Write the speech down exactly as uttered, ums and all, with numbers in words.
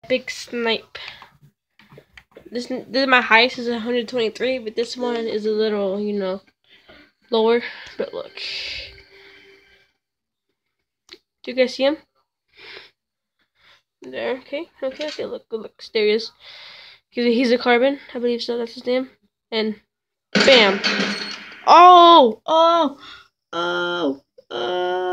Big snipe. This, this my highest is one hundred twenty-three, but this one is a little, you know, lower. But look, do you guys see him? There, okay, okay, okay. Look, look, there he is. He's a, he's a carbon, I believe so. That's his name. And bam! Oh, oh, oh, oh.